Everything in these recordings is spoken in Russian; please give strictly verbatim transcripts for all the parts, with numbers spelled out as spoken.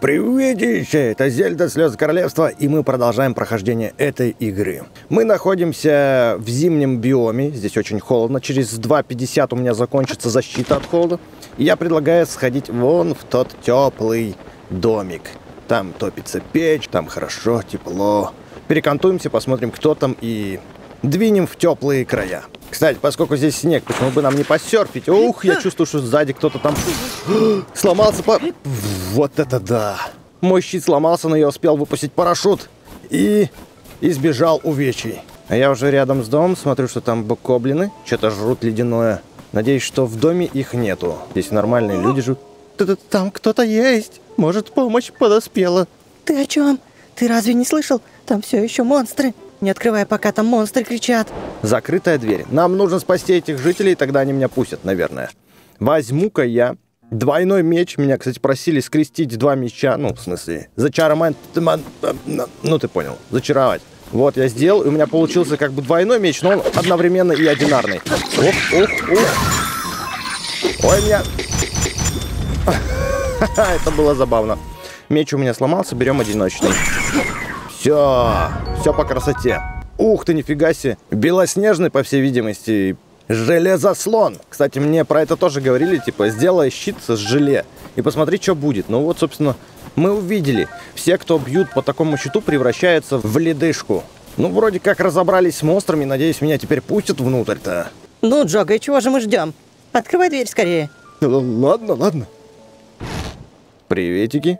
Приветище! Это Зельда Слезы Королевства, и мы продолжаем прохождение этой игры. Мы находимся в зимнем биоме, здесь очень холодно. Через два пятьдесят у меня закончится защита от холода. И я предлагаю сходить вон в тот теплый домик. Там топится печь, там хорошо, тепло. Перекантуемся, посмотрим, кто там, и двинем в теплые края. Кстати, поскольку здесь снег, почему бы нам не посерфить? Ух, я чувствую, что сзади кто-то там сломался по... Вот это да! Мой щит сломался, но я успел выпустить парашют и избежал увечий. А я уже рядом с домом, смотрю, что там гоблины, что-то жрут ледяное. Надеюсь, что в доме их нету. Здесь нормальные люди живут. Там кто-то есть. Может, помощь подоспела. Ты о чем? Ты разве не слышал? Там все еще монстры. Не открывай, пока там монстры кричат. Закрытая дверь. Нам нужно спасти этих жителей, тогда они меня пустят, наверное. Возьму-ка я двойной меч. Меня, кстати, просили скрестить два меча. Ну, в смысле, зачаровать. Ну, ты понял. Зачаровать. Вот я сделал, и у меня получился как бы двойной меч, но он одновременно и одинарный. Оп, оп, оп. Ой, меня... Это было забавно. Меч у меня сломался, берем одиночный. Все, все по красоте. Ух ты, нифига себе. Белоснежный, по всей видимости, железослон. Кстати, мне про это тоже говорили, типа, сделай щит с желе и посмотри, что будет. Ну вот, собственно, мы увидели. Все, кто бьют по такому щиту, превращаются в ледышку. Ну, вроде как разобрались с монстрами, надеюсь, меня теперь пустят внутрь-то. Ну, Джога, и чего же мы ждем? Открывай дверь скорее. Ладно, ладно. Приветики.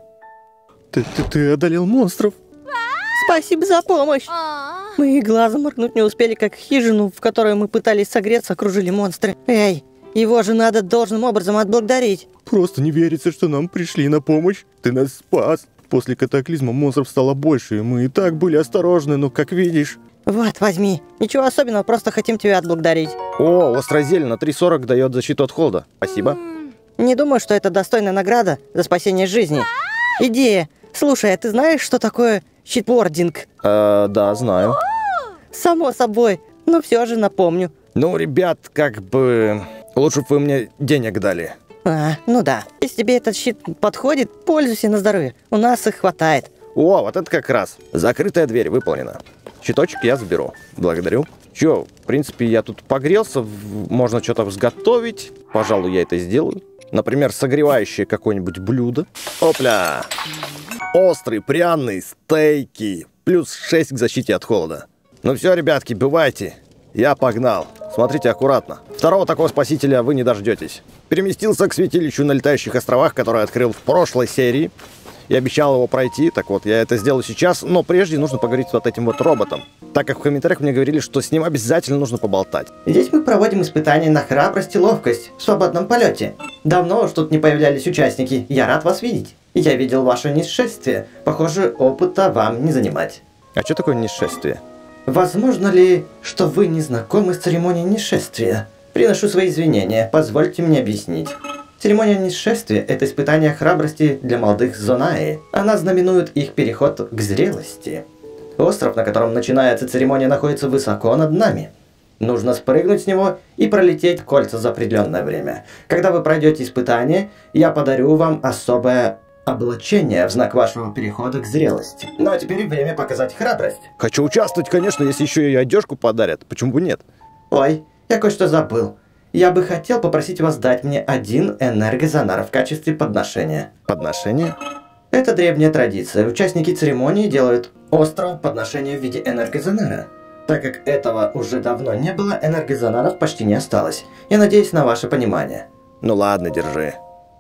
Ты, ты, ты одолел монстров. Спасибо за помощь. Мы и глазом моргнуть не успели, как хижину, в которой мы пытались согреться, окружили монстры. Эй, его же надо должным образом отблагодарить. Просто не верится, что нам пришли на помощь. Ты нас спас. После катаклизма монстров стало больше, и мы и так были осторожны, но как видишь... Вот, возьми. Ничего особенного, просто хотим тебя отблагодарить. О, острая зелень на три сорок дает защиту от холода. Спасибо. Не думаю, что это достойная награда за спасение жизни. Идея. Слушай, а ты знаешь, что такое щитвординг? Э, да, знаю. Само собой, но все же напомню. Ну, ребят, как бы... Лучше бы вы мне денег дали. А, ну да. Если тебе этот щит подходит, пользуйся на здоровье. У нас их хватает. О, вот это как раз. Закрытая дверь выполнена. Щиточек я заберу. Благодарю. Че, в принципе, я тут погрелся. Можно что-то изготовить. Пожалуй, я это сделаю. Например, согревающее какое-нибудь блюдо. Опля! Острый, пряный, стейки. Плюс шесть к защите от холода. Ну все, ребятки, бывайте. Я погнал. Смотрите аккуратно. Второго такого спасителя вы не дождетесь. Переместился к святилищу на летающих островах, который открыл в прошлой серии. И обещал его пройти. Так вот, я это сделаю сейчас. Но прежде нужно поговорить с вот этим вот роботом. Так как в комментариях мне говорили, что с ним обязательно нужно поболтать. Здесь мы проводим испытания на храбрость и ловкость в свободном полете. Давно уж тут не появлялись участники. Я рад вас видеть. Я видел ваше несшествие. Похоже, опыта вам не занимать. А что такое несшествие? Возможно ли, что вы не знакомы с церемонией несшествия? Приношу свои извинения. Позвольте мне объяснить. Церемония несшествия – это испытание храбрости для молодых зонаи. Она знаменует их переход к зрелости. Остров, на котором начинается церемония, находится высоко над нами. Нужно спрыгнуть с него и пролететь кольца за определенное время. Когда вы пройдете испытание, я подарю вам особое облачение в знак вашего перехода к зрелости. Ну а теперь время показать храбрость. Хочу участвовать, конечно, если еще и одежку подарят. Почему бы нет? Ой, я кое-что забыл. Я бы хотел попросить вас дать мне один энергозонар в качестве подношения. Подношение? Это древняя традиция. Участники церемонии делают острову подношение в виде энергозонара. Так как этого уже давно не было, энергозонаров почти не осталось. Я надеюсь на ваше понимание. Ну ладно, держи.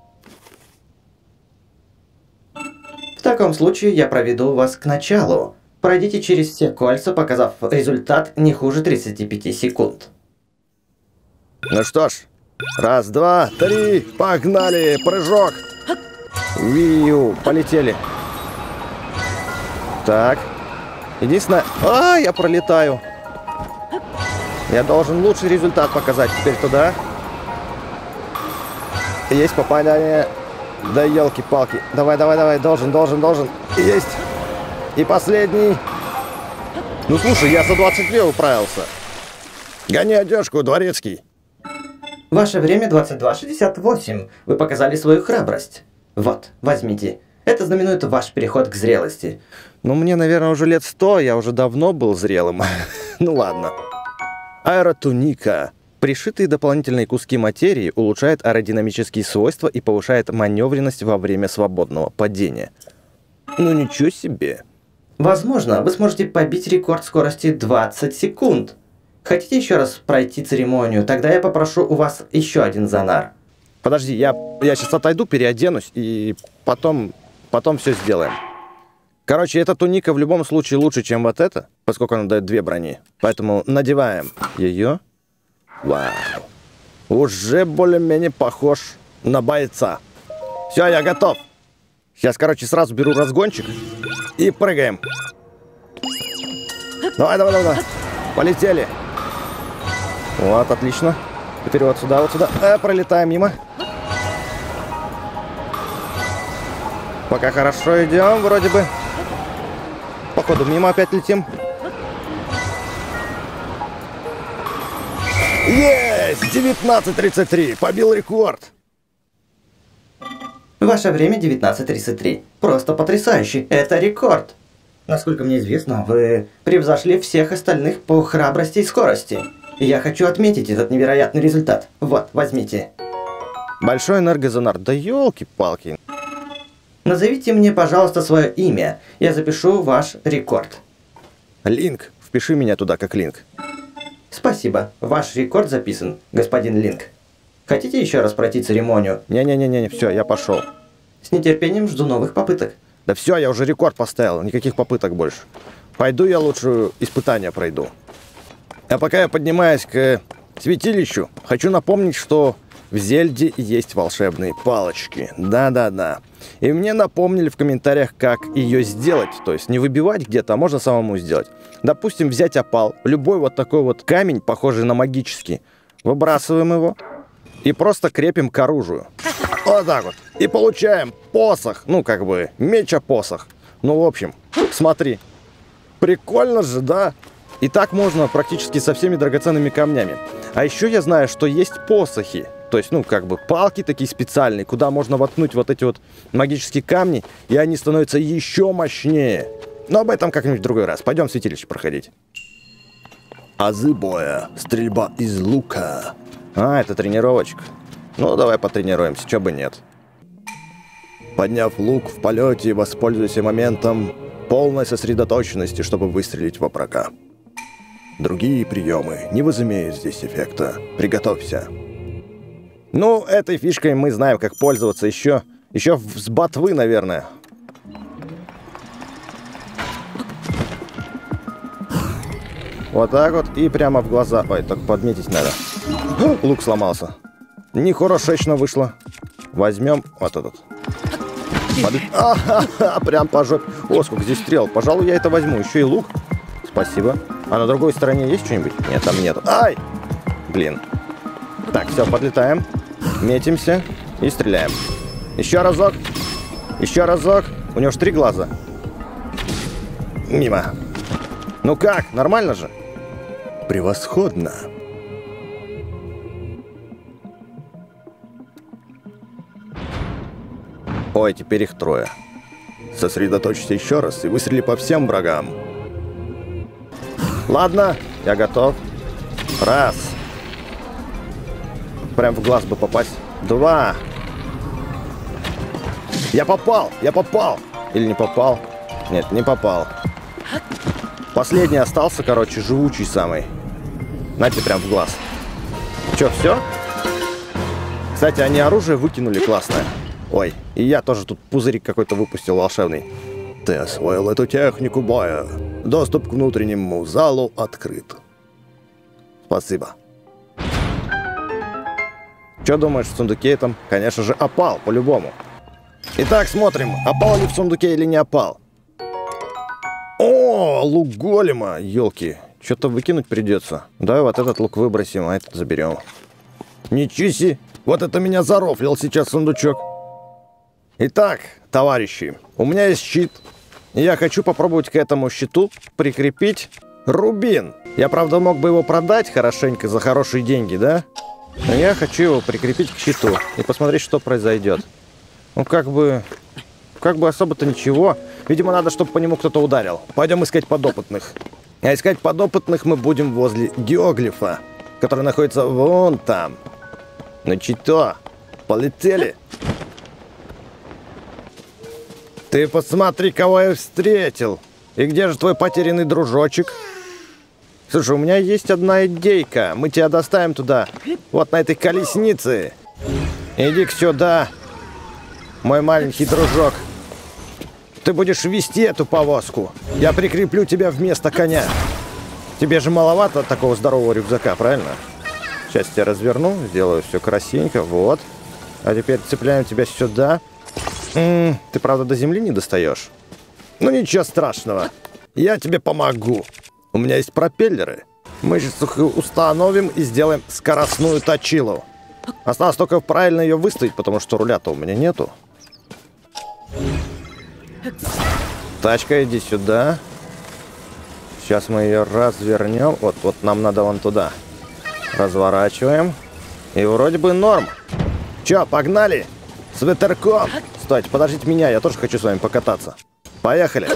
В таком случае я проведу вас к началу. Пройдите через все кольца, показав результат не хуже тридцати пяти секунд. Ну что ж, раз, два, три, погнали, прыжок. Виу, полетели. Так, единственное... А, я пролетаю. Я должен лучший результат показать теперь туда. Есть попадание. Да елки-палки. Давай, давай, давай, должен, должен, должен. Есть. И последний. Ну слушай, я за двадцать две управился. Гони одежку, дворецкий. Ваше время двадцать два шестьдесят восемь. Вы показали свою храбрость. Вот, возьмите. Это знаменует ваш переход к зрелости. Ну, мне, наверное, уже лет сто, я уже давно был зрелым. Ну ладно. Аэротуника. Пришитые дополнительные куски материи улучшают аэродинамические свойства и повышает маневренность во время свободного падения. Ну ничего себе. Возможно, вы сможете побить рекорд скорости двадцать секунд. Хотите еще раз пройти церемонию? Тогда я попрошу у вас еще один зонар. Подожди, я, я сейчас отойду, переоденусь и потом, потом все сделаем. Короче, эта туника в любом случае лучше, чем вот эта, поскольку она дает две брони. Поэтому надеваем ее. Вау. Уже более-менее похож на бойца. Все, я готов. Сейчас, короче, сразу беру разгончик и прыгаем. Давай, давай, давай. Полетели. Вот, отлично. Теперь вот сюда, вот сюда. Э, пролетаем мимо. Пока хорошо идем, вроде бы. Походу, мимо опять летим. Есть! девятнадцать тридцать три. Побил рекорд. Ваше время девятнадцать тридцать три. Просто потрясающе. Это рекорд. Насколько мне известно, вы превзошли всех остальных по храбрости и скорости. И я хочу отметить этот невероятный результат. Вот, возьмите. Большой энергозонар. Да елки-палки. Назовите мне, пожалуйста, свое имя. Я запишу ваш рекорд. Линк. Впиши меня туда как Линк. Спасибо. Ваш рекорд записан, господин Линк. Хотите еще раз пройти церемонию? Не-не-не-не, все, я пошел. С нетерпением жду новых попыток. Да все, я уже рекорд поставил, никаких попыток больше. Пойду я лучше испытания пройду. А пока я поднимаюсь к святилищу, хочу напомнить, что в Зельде есть волшебные палочки. Да-да-да. И мне напомнили в комментариях, как ее сделать. То есть не выбивать где-то, а можно самому сделать. Допустим, взять опал, любой вот такой вот камень, похожий на магический. Выбрасываем его и просто крепим к оружию. Вот так вот. И получаем посох. Ну, как бы, меч-посох. Ну, в общем, смотри. Прикольно же, да? И так можно практически со всеми драгоценными камнями. А еще я знаю, что есть посохи. То есть, ну, как бы палки такие специальные, куда можно воткнуть вот эти вот магические камни, и они становятся еще мощнее. Но об этом как-нибудь в другой раз. Пойдем в святилище проходить. Азы боя. Стрельба из лука. А, это тренировочка. Ну, давай потренируемся, чё бы нет. Подняв лук в полете, воспользуйся моментом полной сосредоточенности, чтобы выстрелить во врага. Другие приемы не возымеют здесь эффекта. Приготовься. Ну, этой фишкой мы знаем, как пользоваться еще. Еще с ботвы, наверное. Вот так вот. И прямо в глаза. Ой, так подметить надо. Лук сломался. Нехорошечно вышло. Возьмем вот этот. Под... А-ха-ха, прям по жопе. О, сколько здесь стрел. Пожалуй, я это возьму. Еще и лук. Спасибо. А на другой стороне есть что-нибудь? Нет, там нету. Ай! Блин. Так, все, подлетаем. Метимся и стреляем. Еще разок. Еще разок. У него же три глаза. Мимо. Ну как? Нормально же? Превосходно. Ой, теперь их трое. Сосредоточься еще раз и выстрели по всем врагам. Ладно, я готов. Раз. Прям в глаз бы попасть. Два. Я попал! Я попал! Или не попал? Нет, не попал. Последний остался, короче, живучий самый. Знаете, прям в глаз. Че, все? Кстати, они оружие выкинули классное. Ой, и я тоже тут пузырик какой-то выпустил волшебный. Ты освоил эту технику боя. Доступ к внутреннему залу открыт. Спасибо. Что думаешь в сундуке там? Конечно же, опал, по-любому. Итак, смотрим, опал ли в сундуке или не опал. О, лук голема, елки. Что-то выкинуть придется. Давай вот этот лук выбросим, а этот заберем. Ничего себе, вот это меня зарофлил сейчас сундучок. Итак, товарищи, у меня есть щит. И я хочу попробовать к этому щиту прикрепить рубин. Я, правда, мог бы его продать хорошенько за хорошие деньги, да? Но я хочу его прикрепить к щиту и посмотреть, что произойдет. Ну, как бы... как бы особо-то ничего. Видимо, надо, чтобы по нему кто-то ударил. Пойдем искать подопытных. А искать подопытных мы будем возле геоглифа, который находится вон там. Ну чито, полетели. Ты посмотри, кого я встретил. И где же твой потерянный дружочек? Слушай, у меня есть одна идейка. Мы тебя доставим туда. Вот на этой колеснице. Иди-ка сюда, мой маленький дружок. Ты будешь вести эту повозку. Я прикреплю тебя вместо коня. Тебе же маловато такого здорового рюкзака, правильно? Сейчас я разверну, сделаю все красивенько. Вот. А теперь цепляем тебя сюда. М-м, ты, правда, до земли не достаешь? Ну ничего страшного. Я тебе помогу. У меня есть пропеллеры. Мы сейчас их установим и сделаем скоростную точилу. Осталось только правильно ее выставить, потому что руля-то у меня нету. Тачка, иди сюда. Сейчас мы ее развернем. Вот, вот нам надо вон туда. Разворачиваем. И вроде бы норм. Че, погнали? С ветерком. Стойте, подождите меня, я тоже хочу с вами покататься. Поехали.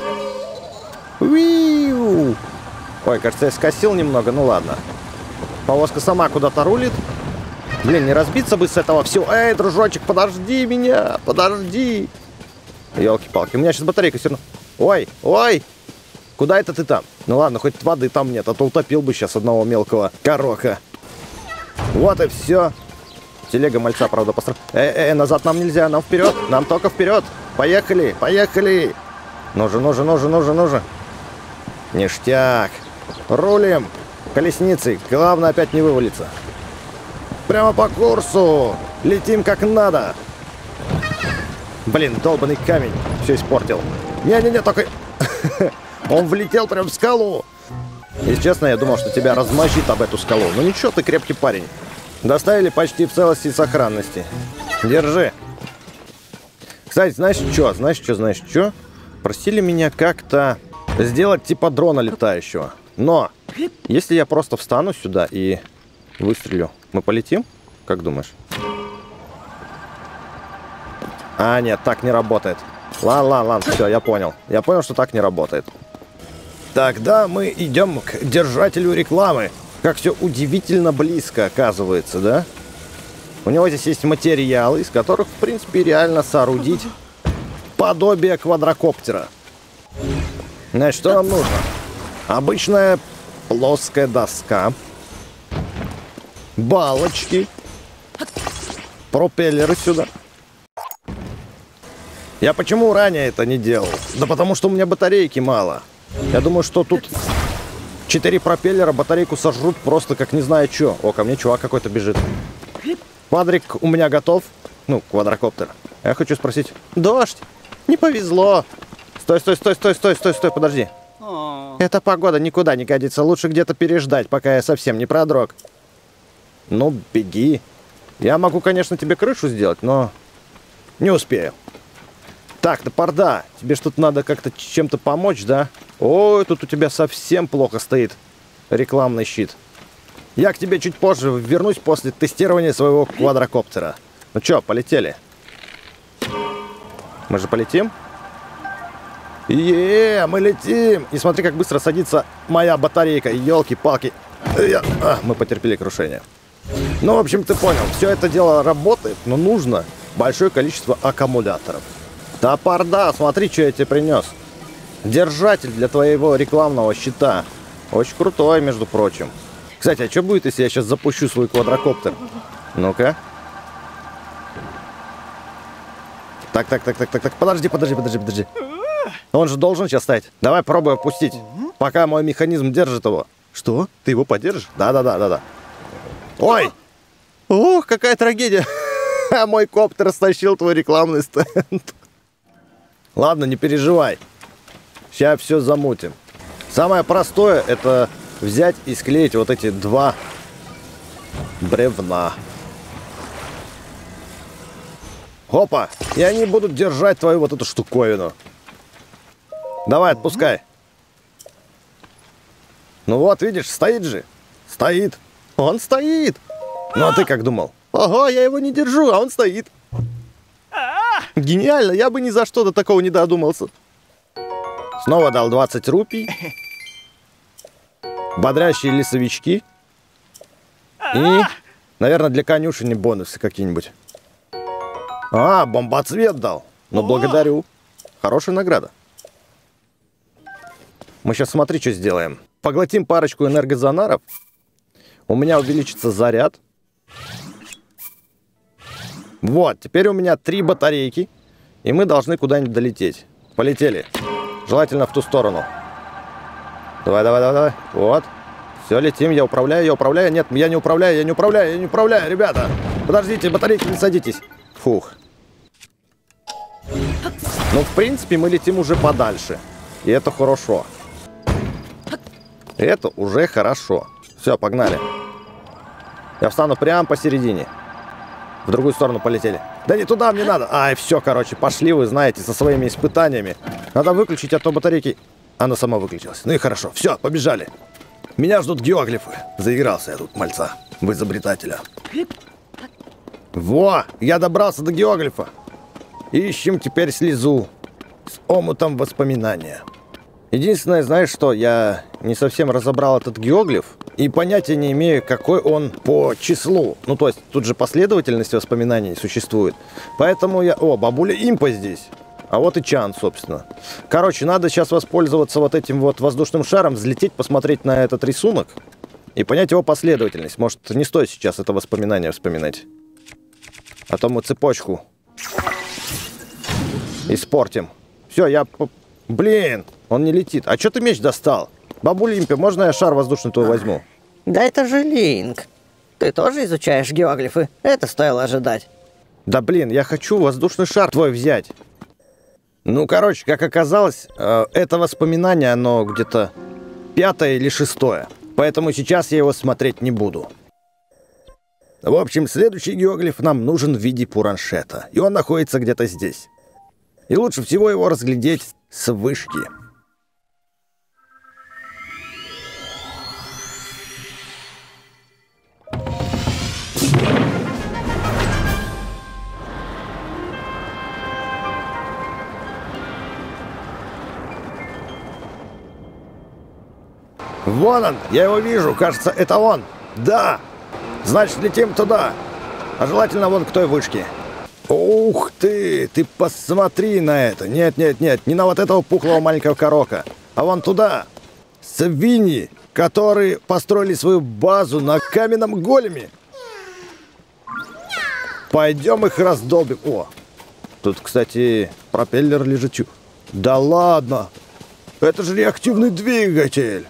Уиу. Ой, кажется, я скосил немного, ну ладно. Повозка сама куда-то рулит. Блин, не разбиться бы с этого все. Эй, дружочек, подожди меня, подожди. Ёлки-палки, у меня сейчас батарейка все равно. Ой, ой, куда это ты там? Ну ладно, хоть воды там нет, а то утопил бы сейчас одного мелкого короха. Вот и все. Телега мальца, правда, построена. Эй, эй, назад нам нельзя, нам вперед, нам только вперед. Поехали, поехали. Ну же, ну же, ну же, ну же, ну же. Ништяк. Рулим колесницей, главное опять не вывалиться. Прямо по курсу. Летим как надо. Блин, долбанный камень все испортил. Не-не-не, только... Он влетел прям в скалу. Если честно, я думал, что тебя размочит об эту скалу. Но ничего, ты крепкий парень. Доставили почти в целости и сохранности. Держи. Кстати, знаешь что? Знаешь что? Знаешь что? Просили меня как-то сделать типа дрона летающего. Но если я просто встану сюда и выстрелю, мы полетим? Как думаешь? А, нет, так не работает. Ладно, ладно, ладно, все, я понял. Я понял, что так не работает. Тогда мы идем к держателю рекламы. Как все удивительно близко, оказывается, да? У него здесь есть материалы, из которых, в принципе, реально соорудить подобие квадрокоптера. Значит, что нам нужно? Обычная плоская доска. Балочки. Пропеллеры сюда. Я почему ранее это не делал? Да потому что у меня батарейки мало. Я думаю, что тут четыре пропеллера батарейку сожрут просто как не знаю что. О, ко мне чувак какой-то бежит. Квадрик у меня готов. Ну, квадрокоптер. Я хочу спросить. Дождь! Не повезло. Стой, стой, стой, стой, стой, стой, стой, подожди. Эта погода никуда не годится. Лучше где-то переждать, пока я совсем не продрог. Ну, беги. Я могу, конечно, тебе крышу сделать, но не успею. Так, топорда, тебе что-то надо как-то чем-то помочь, да? Ой, тут у тебя совсем плохо стоит рекламный щит. Я к тебе чуть позже вернусь после тестирования своего квадрокоптера. Ну чё, полетели? Мы же полетим? Е, мы летим! И смотри, как быстро садится моя батарейка. Ёлки-палки. А, мы потерпели крушение. Ну, в общем, ты понял. Все это дело работает, но нужно большое количество аккумуляторов. Топорда, смотри, что я тебе принес. Держатель для твоего рекламного щита. Очень крутой, между прочим. Кстати, а что будет, если я сейчас запущу свой квадрокоптер? Ну-ка. Так, так, так, так, так, так. Подожди, подожди, подожди, подожди. Он же должен сейчас стоять. Давай пробуй опустить. Пока мой механизм держит его. Что? Ты его поддержишь? Да-да-да-да-да. Ой! Ох, какая трагедия. А мой коптер стащил твой рекламный стенд. Ладно, не переживай. Сейчас все замутим. Самое простое это взять и склеить вот эти два бревна. Опа! И они будут держать твою вот эту штуковину. Давай, отпускай. Ну вот, видишь, стоит же. Стоит. Он стоит. Ну а ты как думал? Ого, я его не держу, а он стоит. Гениально, я бы ни за что до такого не додумался. Снова дал двадцать рупий. Бодрящие лесовички. И, наверное, для конюшни бонусы какие-нибудь. А, бомбоцвет дал. Ну, благодарю. Хорошая награда. Мы сейчас, смотри, что сделаем. Поглотим парочку энергозонаров. У меня увеличится заряд. Вот, теперь у меня три батарейки. И мы должны куда-нибудь долететь. Полетели. Желательно в ту сторону. Давай, давай, давай, давай. Вот. Все, летим. Я управляю, я управляю. Нет, я не управляю, я не управляю, я не управляю, ребята. Подождите, батарейки, не садитесь. Фух. Ну, в принципе, мы летим уже подальше. И это хорошо. Это уже хорошо. Все, погнали. Я встану прямо посередине. В другую сторону полетели. Да не туда мне надо. Ай, все, короче, пошли вы, знаете, со своими испытаниями. Надо выключить, а то батарейки... Она сама выключилась. Ну и хорошо. Все, побежали. Меня ждут геоглифы. Заигрался я тут, мальца, в изобретателя. Во, я добрался до геоглифа. Ищем теперь слезу с омутом воспоминания. Единственное, знаешь что, я не совсем разобрал этот геоглиф и понятия не имею, какой он по числу. Ну, то есть, тут же последовательность воспоминаний существует. Поэтому я... О, бабуля импа здесь. А вот и Чан, собственно. Короче, надо сейчас воспользоваться вот этим вот воздушным шаром, взлететь, посмотреть на этот рисунок и понять его последовательность. Может, не стоит сейчас это воспоминание вспоминать. А то мы цепочку испортим. Все, я... Блин, он не летит. А что ты меч достал? Бабуля импи, можно я шар воздушный твой возьму? Да это же Линк. Ты тоже изучаешь геоглифы? Это стоило ожидать. Да блин, я хочу воздушный шар твой взять. Ну, короче, как оказалось, э, это воспоминание, оно где-то пятое или шестое. Поэтому сейчас я его смотреть не буду. В общем, следующий геоглиф нам нужен в виде пураншета. И он находится где-то здесь. И лучше всего его разглядеть с вышки. Вон он, я его вижу, кажется, это он. Да, значит, летим туда. А желательно вон к той вышке. Ух ты, ты посмотри на это. Нет, нет, нет, не на вот этого пухлого маленького корока, а вон туда. Свиньи, которые построили свою базу на каменном големе. Пойдем их раздолбим. О, тут, кстати, пропеллер лежит. Да ладно, это же реактивный двигатель.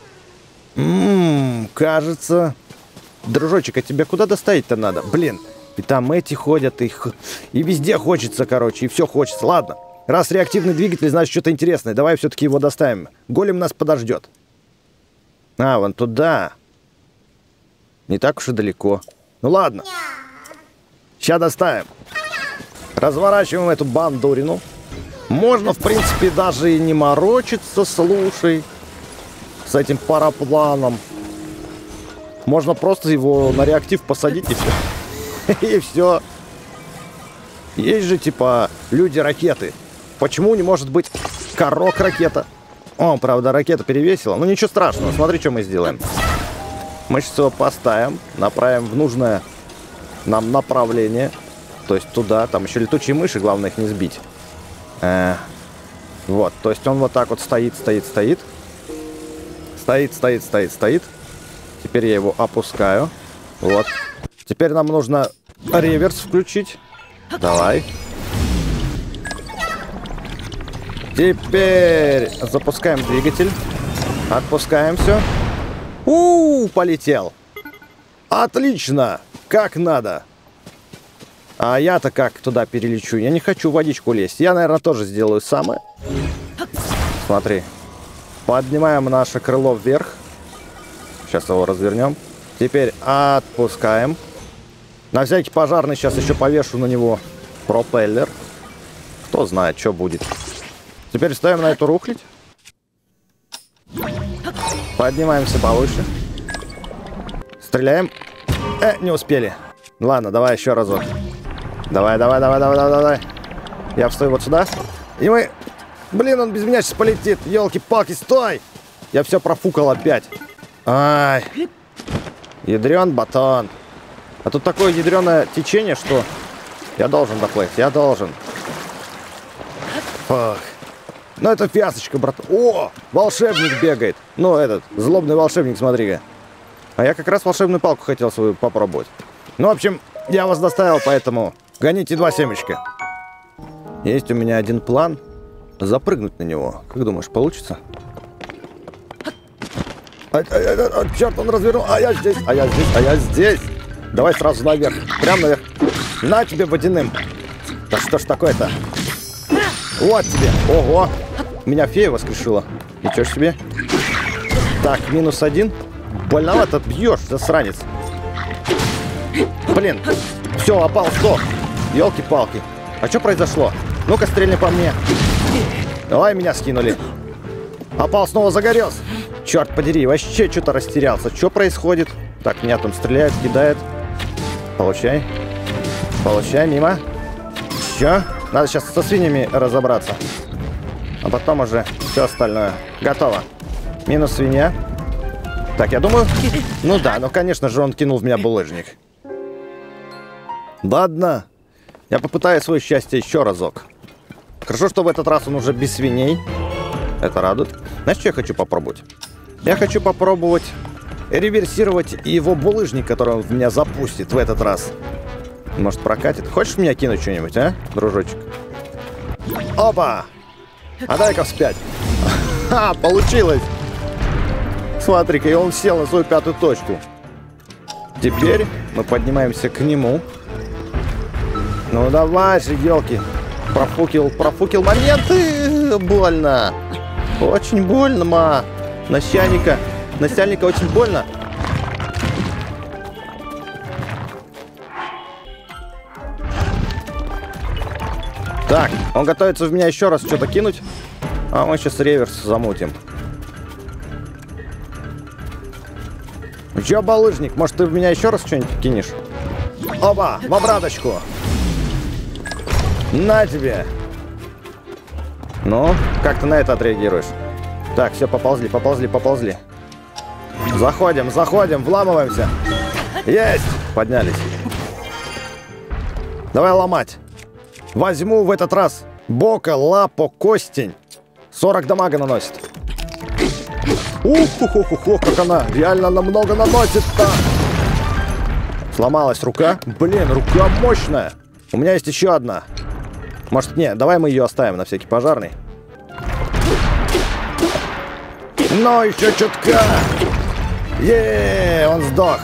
Ммм, кажется... Дружочек, а тебе куда доставить-то надо? Блин, и там эти ходят, их... И везде хочется, короче, и все хочется. Ладно, раз реактивный двигатель, значит, что-то интересное. Давай все-таки его доставим. Голем нас подождет. А, вон туда. Не так уж и далеко. Ну ладно. Сейчас доставим. Разворачиваем эту бандурину. Можно, в принципе, даже и не морочиться, слушай. С этим парапланом. Можно просто его на реактив посадить и все. И все. Есть же, типа, люди-ракеты. Почему не может быть корок-ракета? О, правда, ракета перевесила. Ну, ничего страшного. Смотри, что мы сделаем. Мы сейчас его поставим. Направим в нужное нам направление. То есть туда. Там еще летучие мыши. Главное их не сбить. Э, вот. То есть он вот так вот стоит, стоит, стоит. Стоит, стоит, стоит, стоит. Теперь я его опускаю. Вот. Теперь нам нужно реверс включить. Давай. Теперь запускаем двигатель. Отпускаем все. У-у-у, полетел. Отлично. Как надо. А я-то как туда перелечу? Я не хочу в водичку лезть. Я, наверное, тоже сделаю самое. Смотри. Поднимаем наше крыло вверх. Сейчас его развернем. Теперь отпускаем. На всякий пожарный сейчас еще повешу на него пропеллер. Кто знает, что будет. Теперь ставим на эту рухлядь. Поднимаемся повыше. Стреляем. Э, не успели. Ладно, давай еще разок. Давай, давай, давай, давай, давай, давай. Я встаю вот сюда. И мы... Блин, он без меня сейчас полетит. Ёлки-палки, стой! Я все профукал опять. Ай. Ядрен батон. А тут такое ядреное течение, что... Я должен доплыть, я должен. Фух. Ну это фиасочка, брат. О, волшебник бегает. Ну этот, злобный волшебник, смотри-ка. А я как раз волшебную палку хотел свою попробовать. Ну, в общем, я вас доставил, поэтому гоните два семечка. Есть у меня один план. Запрыгнуть на него. Как думаешь, получится? А, а, а, а, черт, он развернул. А я здесь, а я здесь, а я здесь. Давай сразу наверх. Прям наверх. На тебе водяным. Да что ж такое-то? Вот тебе. Ого. Меня фея воскрешила. Ничего ж себе. Так, минус один. Больновато бьешь, засранец. Блин. Все, опал, сто. Ёлки-палки. А что произошло? Ну-ка, стрельни по мне. Давай, меня скинули. Опал снова загорелся. Черт подери, вообще что-то растерялся. Что происходит? Так, меня там стреляют, кидают. Получай. Получай, мимо. Еще. Надо сейчас со свиньями разобраться. А потом уже все остальное. Готово. Минус свинья. Так, я думаю... Ну да, ну конечно же он кинул в меня булыжник. Ладно. Я попытаюсь свое счастье еще разок. Хорошо, что в этот раз он уже без свиней. Это радует. Знаешь, что я хочу попробовать? Я хочу попробовать реверсировать его булыжник, который он в меня запустит в этот раз. Может, прокатит? Хочешь меня кинуть что-нибудь, а, дружочек? Опа! А дай-ка вспять. Ха, получилось! Смотри-ка, и он сел на свою пятую точку. Теперь мы поднимаемся к нему. Ну давай же, елки. Профукил, профукил моменты. Больно. Очень больно, ма. Начальника. Начальника очень больно. Так, он готовится в меня еще раз что-то кинуть. А мы сейчас реверс замутим. Че, балыжник, может ты в меня еще раз что-нибудь кинешь? Опа, в обраточку. На тебе. Ну, как ты на это отреагируешь? Так, все, поползли, поползли, поползли. Заходим, заходим, вламываемся. Есть! Поднялись. Давай ломать. Возьму в этот раз бока, лапо, костень. сорок дамага наносит. Ух-ух-ух-ух, как она реально намного наносит-то. Сломалась рука. Блин, рука мощная. У меня есть еще одна. Может, не, давай мы ее оставим на всякий пожарный. Но еще чутка. Е-е-е, он сдох.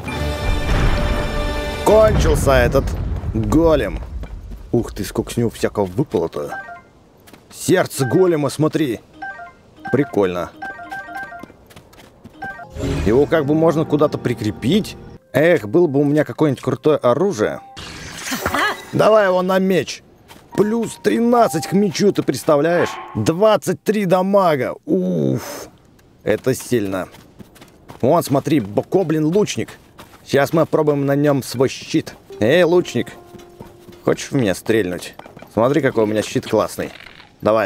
Кончился этот голем. Ух ты, сколько с него всякого выпало-то. Сердце голема, смотри. Прикольно. Его как бы можно куда-то прикрепить. Эх, было бы у меня какое-нибудь крутое оружие. Давай его на меч. Плюс тринадцать к мечу, ты представляешь? двадцать три дамага. Уф. Это сильно. Вон, смотри, боковлин-лучник. Сейчас мы попробуем на нем свой щит. Эй, лучник. Хочешь в меня стрельнуть? Смотри, какой у меня щит классный. Давай.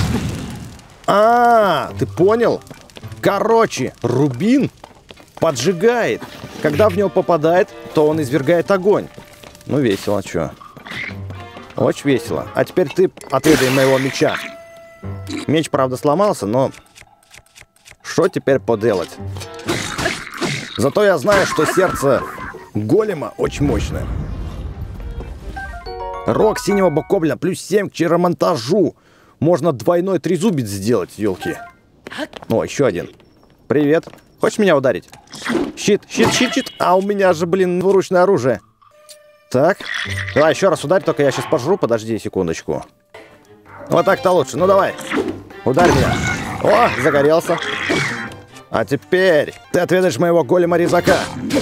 А, ты понял? Короче, рубин поджигает. Когда в него попадает, то он извергает огонь. Ну, весело, чё. Очень весело. А теперь ты отведай моего меча. Меч, правда, сломался, но... Что теперь поделать? Зато я знаю, что сердце голема очень мощное. Рог синего боковлина плюс семь к чаромонтажу. Можно двойной трезубец сделать, елки. О, еще один. Привет. Хочешь меня ударить? Щит, щит, щит, щит. А у меня же, блин, двуручное оружие. Так. Давай еще раз ударь, только я сейчас пожру. Подожди секундочку. Вот так-то лучше. Ну давай. Ударь меня. О, загорелся. А теперь ты отведаешь моего голема-резака.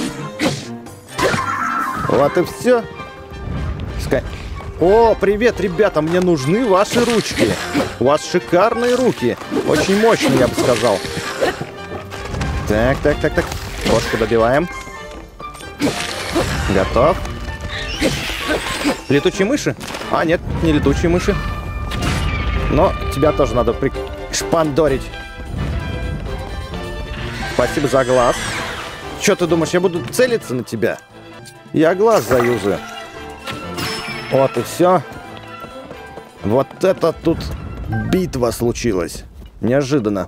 Вот и все. Ска... О, привет, ребята, мне нужны ваши ручки. У вас шикарные руки. Очень мощные, я бы сказал. Так, так, так, так. Кошку добиваем. Готов. Летучие мыши? А, нет, не летучие мыши. Но тебя тоже надо пришпандорить. Спасибо за глаз. Что ты думаешь, я буду целиться на тебя? Я глаз заюзаю. Вот и все. Вот это тут битва случилась. Неожиданно.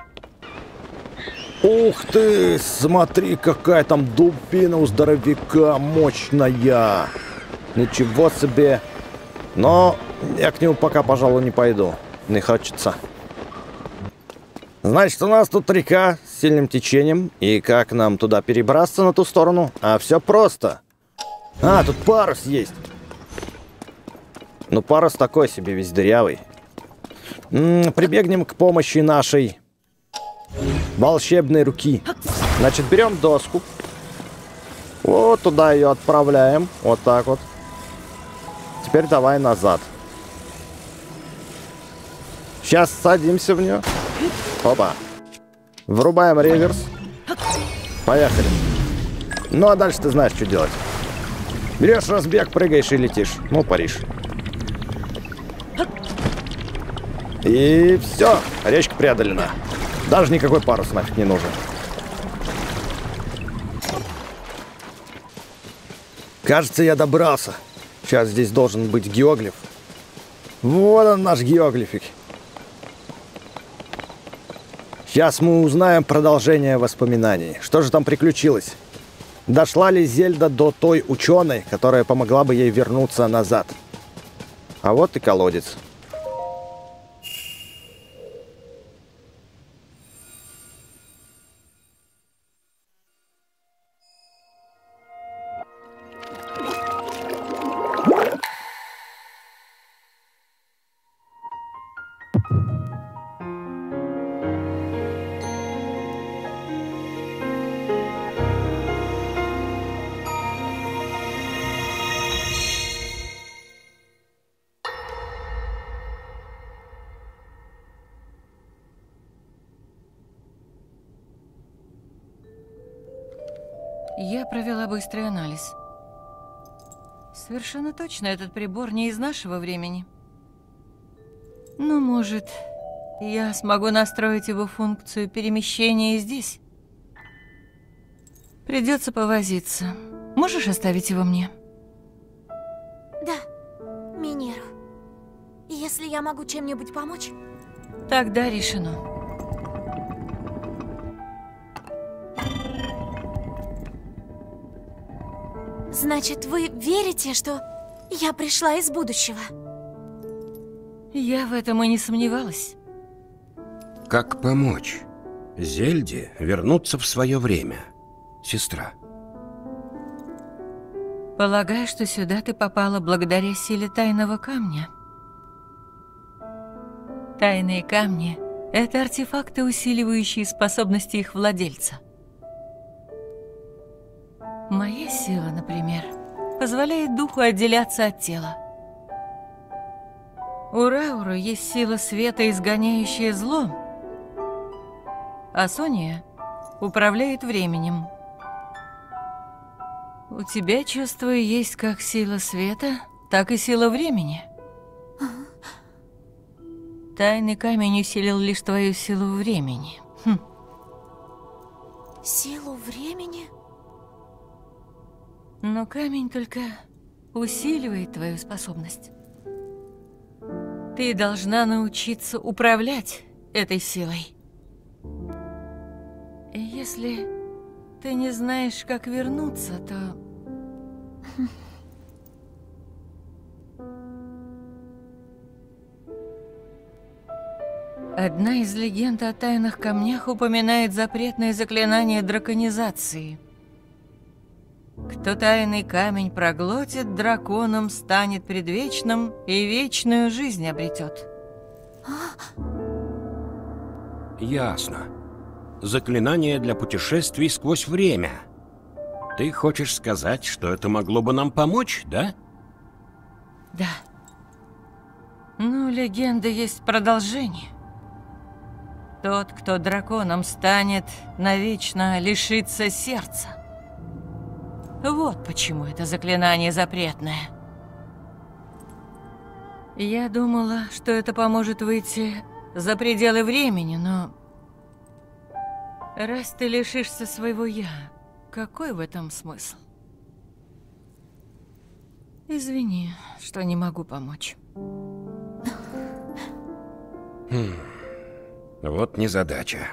Ух ты! Смотри, какая там дубина у здоровяка мощная. Ничего себе. Но я к нему пока, пожалуй, не пойду. Не хочется. Значит, у нас тут река с сильным течением. И как нам туда перебраться, на ту сторону? А все просто. А, тут парус есть. Ну, парус такой себе, весь дырявый. М-м, прибегнем к помощи нашей волшебной руки. Значит, берем доску. Вот туда ее отправляем. Вот так вот. Теперь давай назад. Сейчас садимся в нее. Опа. Врубаем реверс. Поехали. Ну, а дальше ты знаешь, что делать. Берешь разбег, прыгаешь и летишь. Ну, Париж. И все. Речка преодолена. Даже никакой парус нафиг не нужен. Кажется, я добрался. Сейчас здесь должен быть геоглиф. Вот он, наш геоглифик. Сейчас мы узнаем продолжение воспоминаний. Что же там приключилось? Дошла ли Зельда до той ученой, которая помогла бы ей вернуться назад? А вот и колодец. Я провела быстрый анализ. Совершенно точно, этот прибор не из нашего времени. Ну, может, я смогу настроить его функцию перемещения здесь? Придется повозиться. Можешь оставить его мне? Да, Минеру. Если я могу чем-нибудь помочь? Тогда решено. Значит, вы верите, что я пришла из будущего? Я в этом и не сомневалась. Как помочь Зельде вернуться в свое время, сестра? Полагаю, что сюда ты попала благодаря силе тайного камня. Тайные камни — это артефакты, усиливающие способности их владельца. Моя сила, например, позволяет духу отделяться от тела. У Рауру есть сила света, изгоняющая зло, а Сония управляет временем. У тебя, чувствую, есть как сила света, так и сила времени. Тайный камень усилил лишь твою силу времени. Хм. Силу времени? Но камень только усиливает твою способность. Ты должна научиться управлять этой силой. И если ты не знаешь, как вернуться, то... Одна из легенд о тайных камнях упоминает запретное заклинание драконизации. Кто тайный камень проглотит, драконом станет предвечным и вечную жизнь обретет. Ясно. Заклинание для путешествий сквозь время. Ты хочешь сказать, что это могло бы нам помочь, да? Да. Ну, легенда есть продолжение. Тот, кто драконом станет, навечно лишится сердца. Вот почему это заклинание запретное. Я думала, что это поможет выйти за пределы времени, но... Раз ты лишишься своего «я», какой в этом смысл? Извини, что не могу помочь. Хм. Вот незадача.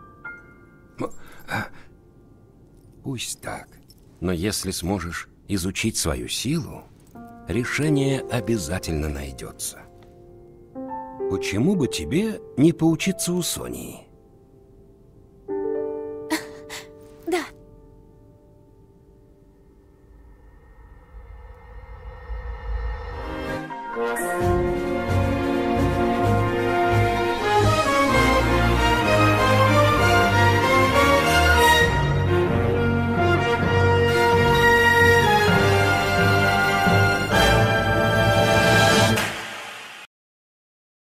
Пусть так. Но если сможешь изучить свою силу, решение обязательно найдется. Почему бы тебе не поучиться у Сонии?